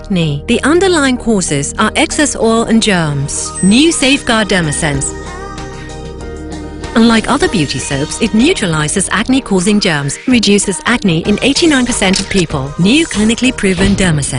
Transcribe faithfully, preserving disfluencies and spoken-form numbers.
acne. The underlying causes are excess oil and germs. New Safeguard Dermasense. Unlike other beauty soaps, it neutralizes acne-causing germs, reduces acne in eighty-nine percent of people. New clinically proven Dermasense.